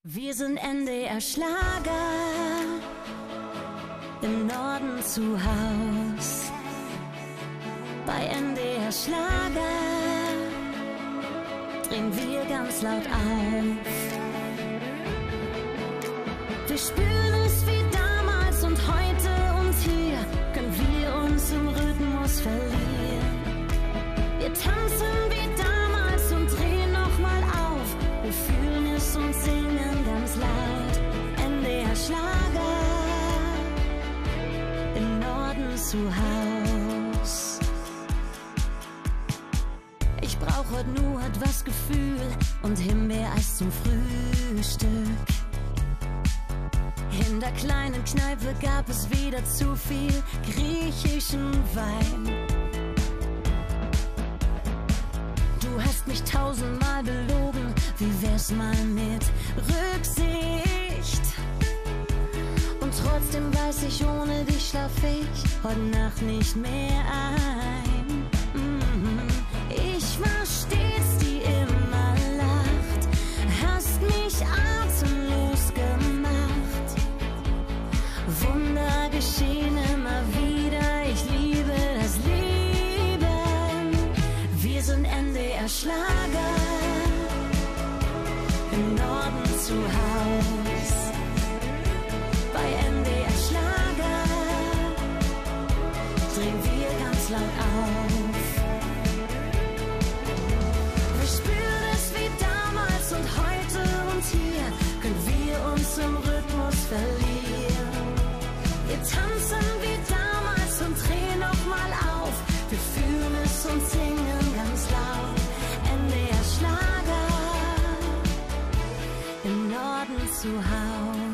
Wir sind NDR Schlager, im Norden zu Haus. Bei NDR Schlager drehen wir ganz laut auf. Wir spüren es wie damals und heute und hier können wir uns im Rhythmus verlieren. Wir tanzen wie damals und drehen nochmal auf. Wir fühlen es und singen ganz laut. NDR Schlager, im Norden zu Haus. Ich brauch heute nur etwas Gefühl und Himbeereis zum Frühstück. In der kleinen Kneipe gab es wieder zu viel griechischen Wein. Du hast mich tausendmal belogen, wie wär's mal mit Rücksicht? Und trotzdem weiß ich, ohne dich schlaf ich heute Nacht nicht mehr ein. Ich war stets die immer lacht, hast mich atemlos gemacht. Wunder geschehen immer wieder, ich liebe das Leben. Wir sind NDR Schlager, im Norden zu Haus. Bei NDR Schlager drehen wir ganz laut auf. Wir spüren es wie damals und heute und hier können wir uns im Rhythmus verlieren. Wir tanzen wie damals und drehen nochmal auf. Wir fühlen es und singen ganz laut. NDR Schlager, im Norden zu Haus.